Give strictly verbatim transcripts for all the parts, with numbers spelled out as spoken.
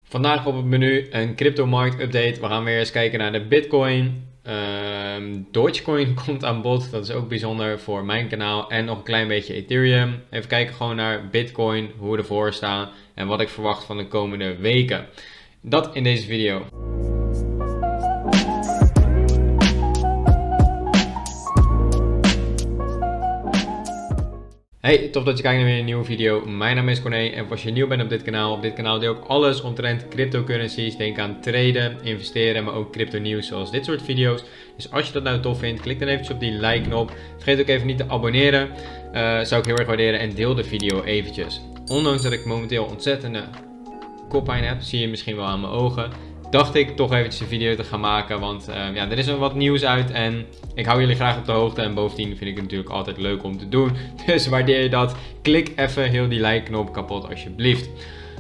Vandaag op het menu een cryptomarkt update. We gaan weer eens kijken naar de Bitcoin. Uh, Dogecoin komt aan bod. Dat is ook bijzonder voor mijn kanaal. En nog een klein beetje Ethereum. Even kijken gewoon naar Bitcoin, hoe we ervoor staan en wat ik verwacht van de komende weken. Dat in deze video. Hey, tof dat je kijkt naar weer een nieuwe video. Mijn naam is Corné en als je nieuw bent op dit kanaal, op dit kanaal deel ik alles omtrent cryptocurrencies. Denk aan traden, investeren, maar ook crypto nieuws zoals dit soort video's. Dus als je dat nou tof vindt, klik dan eventjes op die like knop. Vergeet ook even niet te abonneren. Uh, zou ik heel erg waarderen en deel de video eventjes. Ondanks dat ik momenteel ontzettende koppijn heb, zie je misschien wel aan mijn ogen, dacht ik toch eventjes een video te gaan maken, want uh, ja, er is er wat nieuws uit en ik hou jullie graag op de hoogte en bovendien vind ik het natuurlijk altijd leuk om te doen. Dus waardeer je dat, klik even heel die like knop kapot alsjeblieft.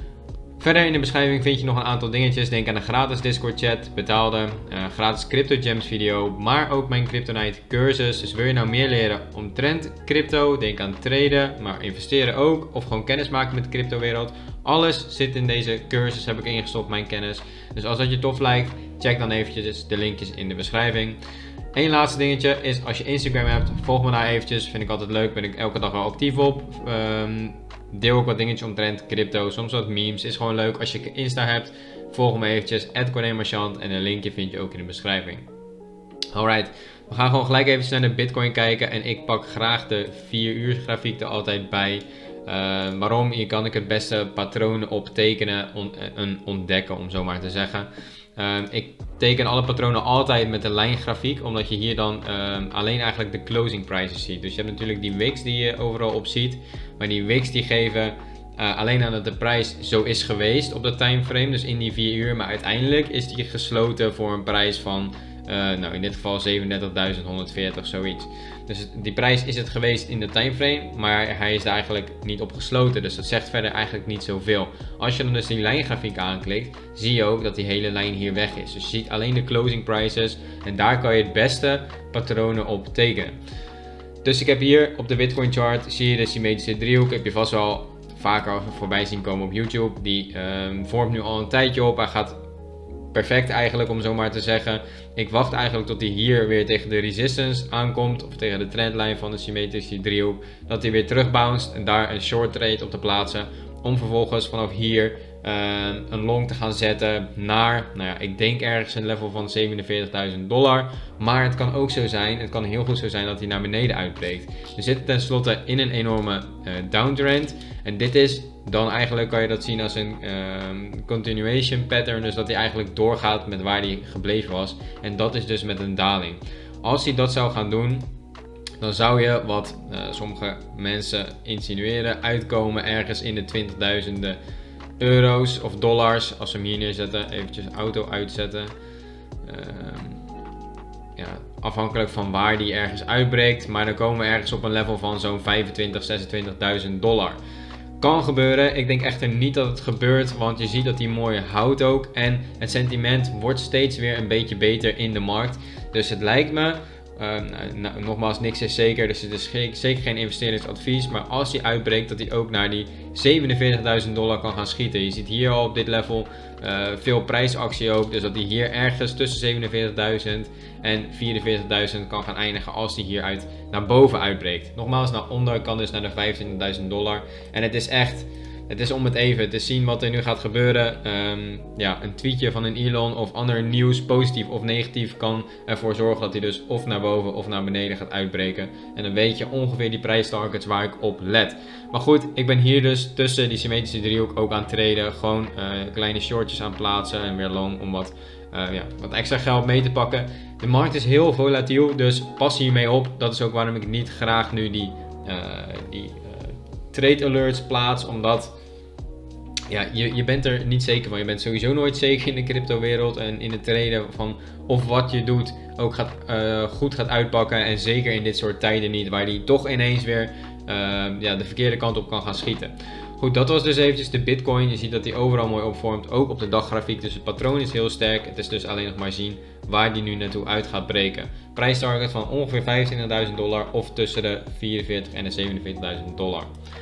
Verder in de beschrijving vind je nog een aantal dingetjes. Denk aan een gratis Discord chat, betaalde, uh, gratis Crypto Gems video, maar ook mijn Kryptonite cursus. Dus wil je nou meer leren omtrent crypto, denk aan traden, maar investeren ook, of gewoon kennis maken met de crypto wereld. Alles zit in deze cursus, heb ik ingestopt, mijn kennis. Dus als dat je tof lijkt, check dan eventjes de linkjes in de beschrijving. Eén laatste dingetje is, als je Instagram hebt, volg me daar eventjes. Vind ik altijd leuk, ben ik elke dag wel actief op. Um, deel ook wat dingetjes omtrent crypto, soms wat memes. Is gewoon leuk. Als je Insta hebt, volg me eventjes, at Corné Marchant, en een linkje vind je ook in de beschrijving. Alright, we gaan gewoon gelijk even naar de Bitcoin kijken. En ik pak graag de vier uur grafiek er altijd bij. Uh, waarom? Hier kan ik het beste patronen op tekenen on en ontdekken, om zo maar te zeggen. Uh, ik teken alle patronen altijd met een lijngrafiek, omdat je hier dan uh, alleen eigenlijk de closing prices ziet. Dus je hebt natuurlijk die wicks die je overal op ziet, maar die wicks die geven uh, alleen aan dat de prijs zo is geweest op de timeframe, dus in die vier uur. Maar uiteindelijk is die gesloten voor een prijs van, uh, nou in dit geval zevenendertigduizend honderdveertig, zoiets. Dus die prijs is het geweest in de timeframe, maar hij is daar eigenlijk niet op gesloten. Dus dat zegt verder eigenlijk niet zoveel. Als je dan dus die lijngrafiek aanklikt, zie je ook dat die hele lijn hier weg is. Dus je ziet alleen de closing prices en daar kan je het beste patronen op tekenen. Dus ik heb hier op de Bitcoin chart, zie je de symmetrische driehoek. Heb je vast wel vaker voorbij zien komen op YouTube. Die um, vormt nu al een tijdje op. Hij gaat perfect eigenlijk, om zo maar te zeggen. Ik wacht eigenlijk tot hij hier weer tegen de resistance aankomt, of tegen de trendlijn van de symmetrische driehoek, dat hij weer terugbounced en daar een short trade op te plaatsen, om vervolgens vanaf hier uh, een long te gaan zetten naar, nou ja, ik denk ergens een level van zevenenveertigduizend dollar. Maar het kan ook zo zijn, het kan heel goed zo zijn dat hij naar beneden uitbreekt. We zitten tenslotte in een enorme uh, downtrend en dit is dan eigenlijk, kan je dat zien als een um, continuation pattern, dus dat hij eigenlijk doorgaat met waar hij gebleven was. En dat is dus met een daling. Als hij dat zou gaan doen, dan zou je, wat uh, sommige mensen insinueren, uitkomen ergens in de twintigduizenden euro's of dollars. Als we hem hier neerzetten, eventjes auto uitzetten. Um, ja, afhankelijk van waar die ergens uitbreekt, maar dan komen we ergens op een level van zo'n vijfentwintig, zesentwintigduizend dollar. Kan gebeuren, ik denk echter niet dat het gebeurt, want je ziet dat die mooi houdt ook en het sentiment wordt steeds weer een beetje beter in de markt. Dus het lijkt me, uh, nou, nogmaals, niks is zeker, dus het is ge zeker geen investeringsadvies, maar als die uitbreekt dat hij ook naar die zevenenveertigduizend dollar kan gaan schieten. Je ziet hier al op dit level uh, veel prijsactie ook, dus dat hij hier ergens tussen zevenenveertigduizend en vierenveertigduizend kan gaan eindigen als hij hieruit naar boven uitbreekt. Nogmaals, naar onder kan dus naar de vijfentwintigduizend dollar. En het is echt, het is om het even te zien wat er nu gaat gebeuren. Um, ja, een tweetje van een Elon of ander nieuws, positief of negatief, kan ervoor zorgen dat hij dus of naar boven of naar beneden gaat uitbreken. En dan weet je ongeveer die prijstargets waar ik op let. Maar goed, ik ben hier dus tussen die symmetrische driehoek ook aan het traden. Gewoon uh, kleine shortjes aan plaatsen en weer long om wat, uh, ja, wat extra geld mee te pakken. De markt is heel volatiel, dus pas hiermee op. Dat is ook waarom ik niet graag nu die, uh, die uh, trade alerts plaats, omdat ja, je, je bent er niet zeker van. Je bent sowieso nooit zeker in de crypto wereld en in het traden van of wat je doet ook gaat, uh, goed gaat uitpakken. En zeker in dit soort tijden niet, waar die toch ineens weer uh, ja, de verkeerde kant op kan gaan schieten. Goed, dat was dus eventjes de Bitcoin. Je ziet dat die overal mooi opvormt, ook op de daggrafiek. Dus het patroon is heel sterk. Het is dus alleen nog maar zien waar die nu naartoe uit gaat breken. Prijstarget van ongeveer vijfentwintigduizend dollar of tussen de vierenveertigduizend en de zevenenveertigduizend dollar.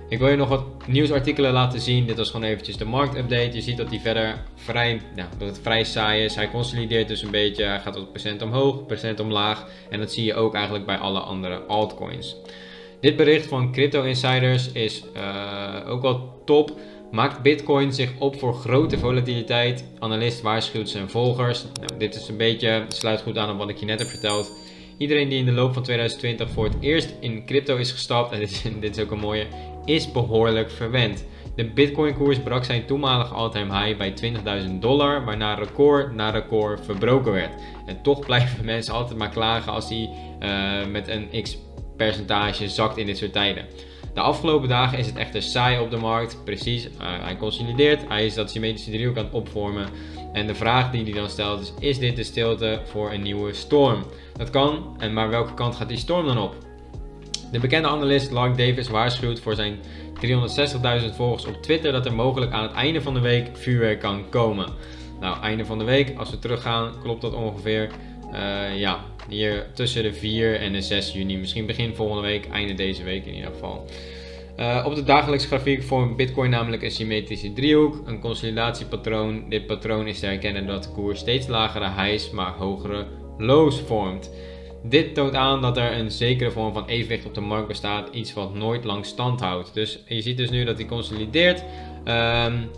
Ik wil je nog wat nieuwsartikelen laten zien. Dit was gewoon eventjes de marktupdate. Je ziet dat hij verder vrij, nou, dat het vrij saai is. Hij consolideert dus een beetje. Hij gaat wat procent omhoog, procent omlaag. En dat zie je ook eigenlijk bij alle andere altcoins. Dit bericht van Crypto Insiders is uh, ook wel top. Maakt Bitcoin zich op voor grote volatiliteit? Analist waarschuwt zijn volgers. Nou, dit is een beetje, sluit goed aan op wat ik je net heb verteld. Iedereen die in de loop van tweeduizend twintig voor het eerst in crypto is gestapt, en dit is, dit is ook een mooie, is behoorlijk verwend. De Bitcoin koers brak zijn toenmalige all-time high bij twintigduizend dollar, waarna record na record verbroken werd. En toch blijven mensen altijd maar klagen als hij uh, met een x percentage zakt in dit soort tijden. De afgelopen dagen is het echter saai op de markt. Precies, uh, hij consolideert, hij is dat symmetrische driehoek aan het opvormen. En de vraag die hij dan stelt is, is dit de stilte voor een nieuwe storm? Dat kan, en maar welke kant gaat die storm dan op? De bekende analist Lark Davis waarschuwt voor zijn driehonderdzestigduizend volgers op Twitter dat er mogelijk aan het einde van de week vuurwerk kan komen. Nou, einde van de week, als we teruggaan, klopt dat ongeveer. Uh, ja, hier tussen de vier en de zes juni. Misschien begin volgende week, einde deze week in ieder geval. Uh, op de dagelijkse grafiek vormt Bitcoin namelijk een symmetrische driehoek, een consolidatiepatroon. Dit patroon is te herkennen dat de koers steeds lagere highs, maar hogere lows vormt. Dit toont aan dat er een zekere vorm van evenwicht op de markt bestaat, iets wat nooit lang stand houdt. Dus je ziet dus nu dat hij consolideert um,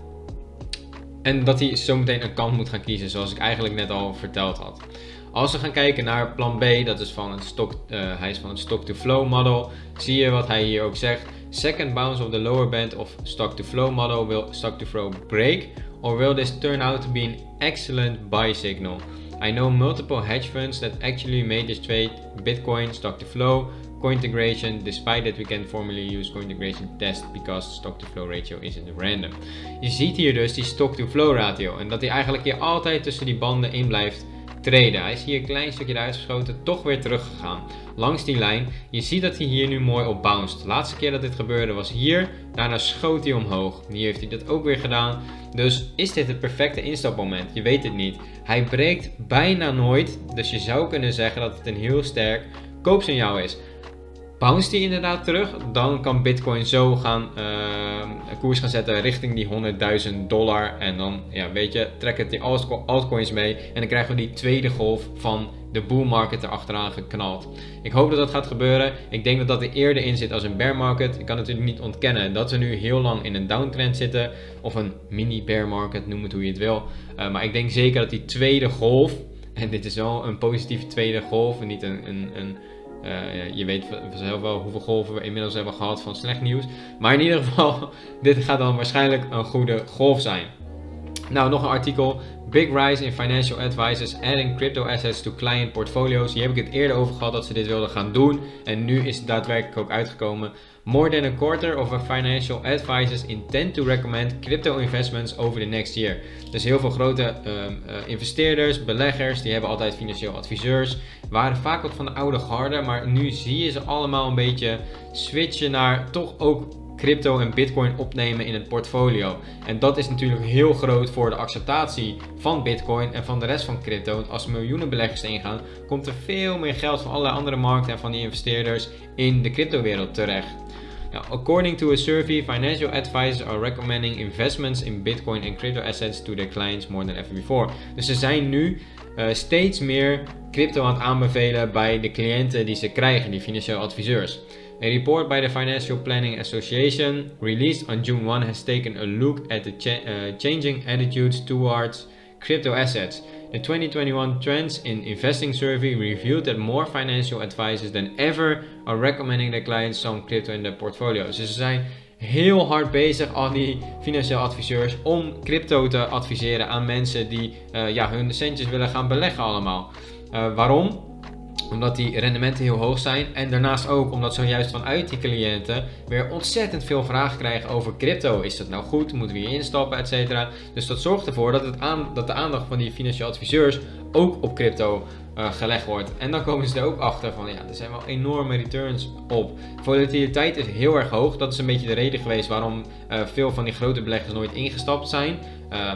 en dat hij zometeen een kant moet gaan kiezen, zoals ik eigenlijk net al verteld had. Als we gaan kijken naar plan B, dat is van het stock, uh, hij is van het stock to flow model, zie je wat hij hier ook zegt. Second bounce of the lower band of stock to flow model will stock to flow break, or will this turn out to be an excellent buy signal? I know multiple hedge funds that actually made this trade, Bitcoin, stock to flow, Cointegration, despite that we can formally use Cointegration test because stock to flow ratio isn't random. Je ziet hier dus die stock to flow ratio en dat hij eigenlijk hier altijd tussen die banden in blijft traden. Hij is hier een klein stukje eruit geschoten, toch weer teruggegaan langs die lijn. Je ziet dat hij hier nu mooi op bounced. De laatste keer dat dit gebeurde was hier, daarna schoot hij omhoog. Hier heeft hij dat ook weer gedaan. Dus is dit het perfecte instapmoment? Je weet het niet. Hij breekt bijna nooit, dus je zou kunnen zeggen dat het een heel sterk koopsignaal is. Bounce die inderdaad terug, dan kan Bitcoin zo gaan uh, een koers gaan zetten richting die honderdduizend dollar. En dan, ja, weet je, trekken die altcoins mee. En dan krijgen we die tweede golf van de bull market erachteraan geknald. Ik hoop dat dat gaat gebeuren. Ik denk dat dat er eerder in zit als een bear market. Ik kan natuurlijk niet ontkennen dat we nu heel lang in een downtrend zitten. Of een mini bear market, noem het hoe je het wil. Uh, maar ik denk zeker dat die tweede golf, en dit is wel een positieve tweede golf en niet een... een, een Uh, ja, je weet zelf wel hoeveel golven we inmiddels hebben gehad van slecht nieuws. Maar in ieder geval, dit gaat dan waarschijnlijk een goede golf zijn. Nou, nog een artikel. Big rise in financial advisors adding crypto assets to client portfolios. Hier heb ik het eerder over gehad dat ze dit wilden gaan doen. En nu is het daadwerkelijk ook uitgekomen. More than a quarter of our financial advisors intend to recommend crypto investments over the next year. Dus heel veel grote uh, uh, investeerders, beleggers, die hebben altijd financieel adviseurs. Waren vaak wat van de oude garde, maar nu zie je ze allemaal een beetje switchen naar toch ook crypto en bitcoin opnemen in het portfolio. En dat is natuurlijk heel groot voor de acceptatie van bitcoin en van de rest van crypto. Want als miljoenen beleggers erin gaan, komt er veel meer geld van allerlei andere markten en van die investeerders in de cryptowereld terecht. Now, according to a survey, financial advisors are recommending investments in bitcoin and crypto assets to their clients more than ever before. Dus ze zijn nu uh, steeds meer crypto aan het aanbevelen bij de cliënten die ze krijgen, die financieel adviseurs. A report by the Financial Planning Association released on June first has taken a look at the cha uh, changing attitudes towards crypto assets. The twenty twenty-one Trends in Investing Survey revealed that more financial advisors than ever are recommending their clients some crypto in their portfolios. Dus ze zijn heel hard bezig, al die financieel adviseurs, om crypto te adviseren aan mensen die uh, ja, hun centjes willen gaan beleggen allemaal. Uh, waarom? Omdat die rendementen heel hoog zijn en daarnaast ook omdat zojuist vanuit die cliënten weer ontzettend veel vragen krijgen over crypto. Is dat nou goed? Moeten we hier instappen? Etcetera. Dus dat zorgt ervoor dat, het aan, dat de aandacht van die financieel adviseurs ook op crypto uh, gelegd wordt. En dan komen ze er ook achter van, ja, er zijn wel enorme returns op. Volatiliteit is heel erg hoog. Dat is een beetje de reden geweest waarom uh, veel van die grote beleggers nooit ingestapt zijn. Uh,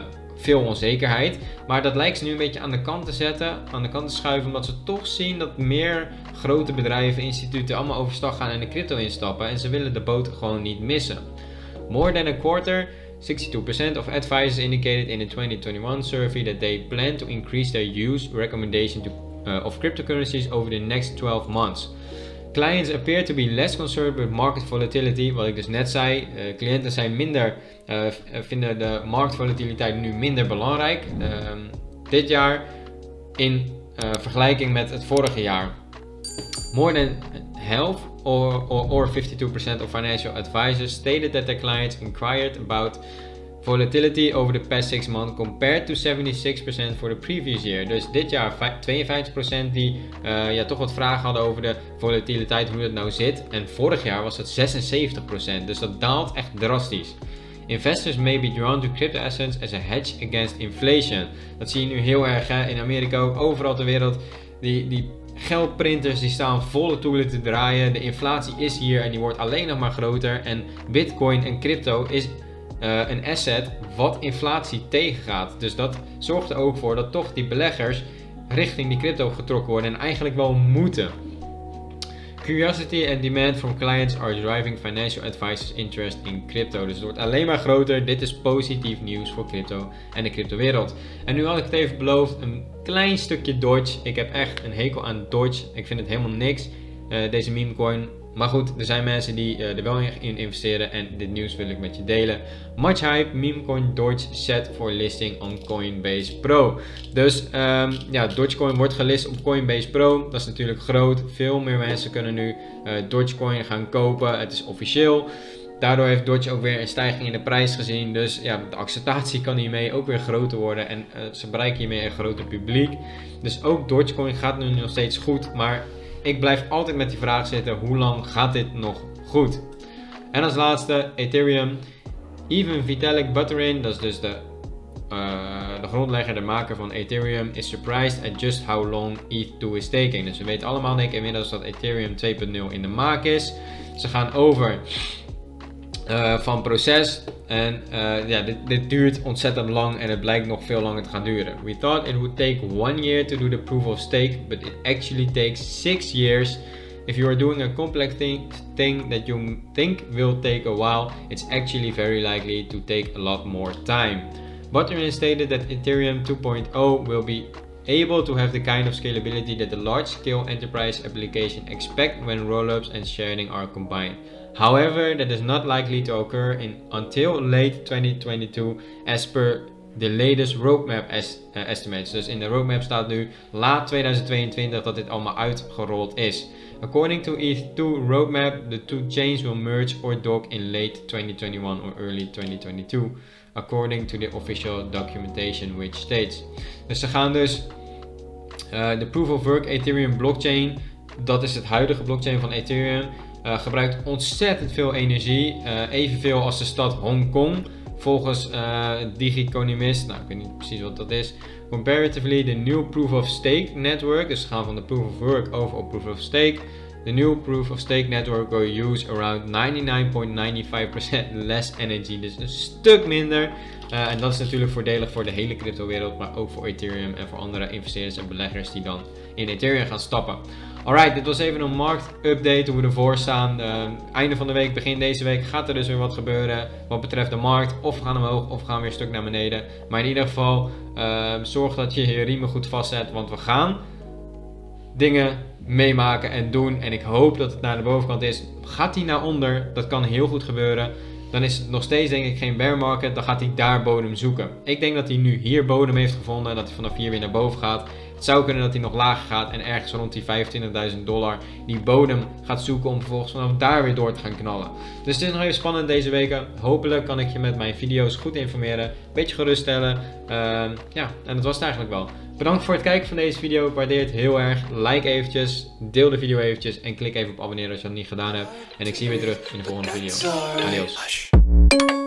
veel onzekerheid. Maar dat lijkt ze nu een beetje aan de kant te zetten, aan de kant te schuiven, omdat ze toch zien dat meer grote bedrijven, instituten allemaal overstag gaan en de crypto instappen. En ze willen de boot gewoon niet missen. More than a quarter, sixty-two percent of advisors indicated in a twenty twenty-one survey that they plan to increase their use recommendation to, uh, of cryptocurrencies over the next twelve months. Clients appear to be less concerned with market volatility. Wat ik dus net zei, uh, cliënten zijn minder, uh, vinden de marktvolatiliteit nu minder belangrijk uh, dit jaar in uh, vergelijking met het vorige jaar. More than half or, or, or fifty-two percent of financial advisors stated that their clients inquired about volatility over the past six months compared to seventy-six percent for the previous year. Dus dit jaar tweeënvijftig procent die uh, ja, toch wat vragen hadden over de volatiliteit, hoe dat nou zit. En vorig jaar was het zesenzeventig procent, dus dat daalt echt drastisch. Investors may be drawn to crypto assets as a hedge against inflation. Dat zie je nu heel erg hè? In Amerika ook, overal ter wereld. Die, die geldprinters die staan volle toeren te draaien. De inflatie is hier en die wordt alleen nog maar groter. En Bitcoin en crypto is Uh, een asset wat inflatie tegengaat. Dus dat zorgt er ook voor dat toch die beleggers richting die crypto getrokken worden en eigenlijk wel moeten. Curiosity and demand from clients are driving financial advisors interest in crypto. Dus het wordt alleen maar groter. Dit is positief nieuws voor crypto en de cryptowereld. En nu had ik het even beloofd, een klein stukje Dodge. Ik heb echt een hekel aan Dodge. Ik vind het helemaal niks, uh, deze meme coin. Maar goed, er zijn mensen die uh, er wel in investeren en dit nieuws wil ik met je delen. Much hype, memecoin Dodge set for listing on Coinbase Pro. Dus um, ja, Dogecoin wordt gelist op Coinbase Pro. Dat is natuurlijk groot. Veel meer mensen kunnen nu uh, Dogecoin gaan kopen. Het is officieel. Daardoor heeft Dodge ook weer een stijging in de prijs gezien. Dus ja, de acceptatie kan hiermee ook weer groter worden. En uh, ze bereiken hiermee een groter publiek. Dus ook Dogecoin gaat nu nog steeds goed. Maar ik blijf altijd met die vraag zitten, hoe lang gaat dit nog goed? En als laatste, Ethereum. Even Vitalik Buterin, dat is dus de, uh, de grondlegger, de maker van Ethereum, is surprised at just how long E T H two is taking. Dus we weten allemaal denk ik inmiddels dat Ethereum twee punt nul in de maak is. Ze gaan over uh, van proces en uh, ja, dit, dit duurt ontzettend lang en het blijkt nog veel langer te gaan duren. We thought it would take one year to do the proof of stake, but it actually takes six years. If you are doing a complex thing, thing that you think will take a while, it's actually very likely to take a lot more time. Buterin stated that Ethereum two point oh will be able to have the kind of scalability that the large-scale enterprise application expect when rollups and sharing are combined. However, that is not likely to occur in until late twenty twenty-two as per the latest roadmap as, uh, estimates. Dus in de roadmap staat nu laat tweeduizend tweeëntwintig dat dit allemaal uitgerold is. According to E T H two roadmap, the two chains will merge or dock in late twenty twenty-one or early twenty twenty-two. According to the official documentation which states. Dus ze gaan dus uh, de Proof of Work Ethereum blockchain, dat is het huidige blockchain van Ethereum, uh, gebruikt ontzettend veel energie, uh, evenveel als de stad Hongkong. Volgens uh, Digiconomist, nou ik weet niet precies wat dat is. Comparatively, the new Proof of Stake network, dus we gaan van de Proof of Work over op Proof of Stake. The new Proof of Stake network will use around ninety-nine point nine five percent less energy, dus een stuk minder. Uh, en dat is natuurlijk voordelig voor de hele cryptowereld, maar ook voor Ethereum en voor andere investeerders en beleggers die dan in Ethereum gaan stappen. Alright, dit was even een marktupdate, hoe we ervoor staan. Uh, einde van de week, begin deze week gaat er dus weer wat gebeuren wat betreft de markt. Of we gaan omhoog of we gaan weer een stuk naar beneden. Maar in ieder geval, uh, zorg dat je je riemen goed vastzet, want we gaan dingen meemaken en doen. En ik hoop dat het naar de bovenkant is. Gaat hij naar onder, dat kan heel goed gebeuren. Dan is het nog steeds denk ik geen bear market, dan gaat hij daar bodem zoeken. Ik denk dat hij nu hier bodem heeft gevonden en dat hij vanaf hier weer naar boven gaat. Het zou kunnen dat hij nog lager gaat en ergens rond die vijfentwintigduizend dollar die bodem gaat zoeken om vervolgens vanaf daar weer door te gaan knallen. Dus het is nog even spannend deze weken. Hopelijk kan ik je met mijn video's goed informeren, een beetje geruststellen. Uh, ja, en dat was het eigenlijk wel. Bedankt voor het kijken van deze video, ik waardeer het heel erg. Like eventjes, deel de video eventjes en klik even op abonneren als je dat niet gedaan hebt. En ik zie je weer terug in de volgende video. Adios.